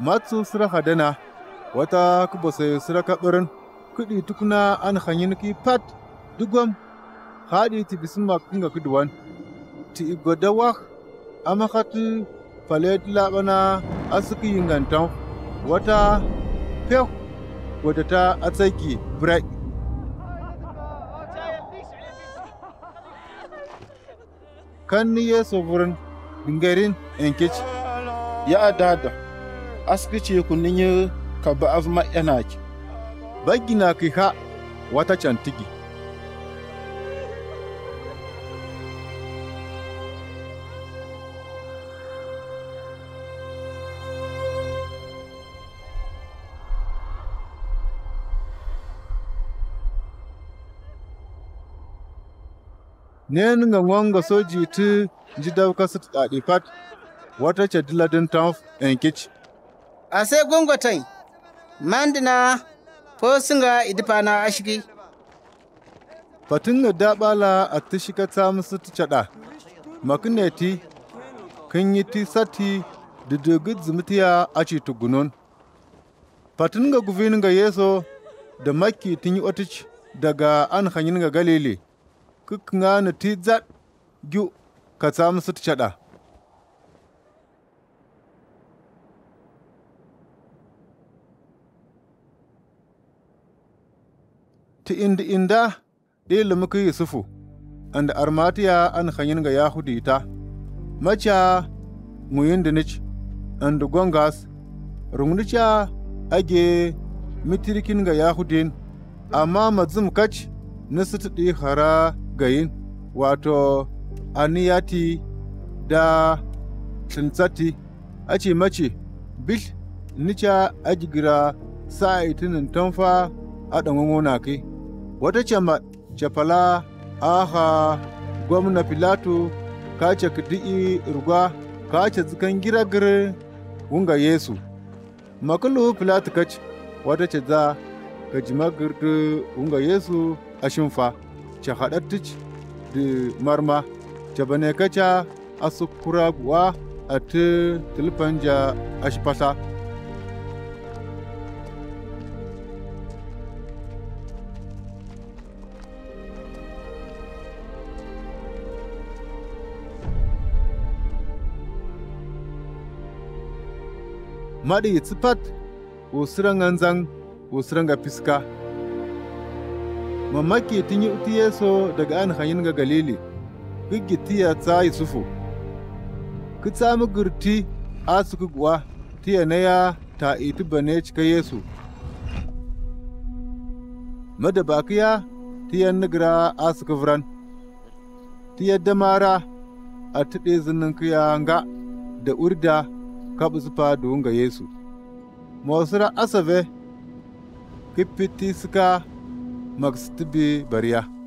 matsu sira hadana wata kubasa sira kabarin kudi tukuna an hanyin ki pat dugwam hadi ti bisma kinga kudwan ti igodawa amakati palet labana asuki yingantan wata pew wadda ta atsaki birai kan ni yeso burin dingarin enkici ya adada askice ku ninye ka ba avma yanaki bagina ki ha wata cantigi nen nga ngonga soji ti jidaw kasat adi pat wata chadila den tanf enkich ase gongotai mandina fosinga idipana ashiki patinga dabala atishika tsamsu ti chada makineti kinyiti sati didugid zumtiya achi tugunon patinga guvininga yeso da makki tinyi otich daga an hanyininga galili kiknga na ti zat gyu ka samu su caɗa. Ti inda ɗaya muka Yusufu, anda armatiya an hanyin ga Yahudi ta, maca muyin da nici, anda gongas, rungnicha age mitirikin ga Yahudin, amma mazum kac na su ɗi hara gayin, wato aniyati da tsintsati a ce mace bil nica ajigira sa itinin tanfa a ɗanwangona kai wata cefala aha gwamna Filato ka ce kidi'i irgwa ka ce zikan giragir wunga Yesu makalu Filato kaci wata ce za ka jima girdi wunga Yesu a shimfa ce haɗattici da marma ce bane kaca a sukura guwa a ta tilfanja a shifasa. Maɗi tsifat usiran anzan usiran ga fiska. Mamaki tun yi uti Yeso daga an hanyin ga Galili. Gigitiya tsa Yusufu, ki tsami girti a suku guwa tiya na ya ta iti bane cika Yesu. Madabakiya tiya nigira a suku viran, tiya damara a tiɗe zinin kiya nga da urda kaɓu zufa da wunga Yesu. Mosira asabe, ki fiti suka maksitibi bariya.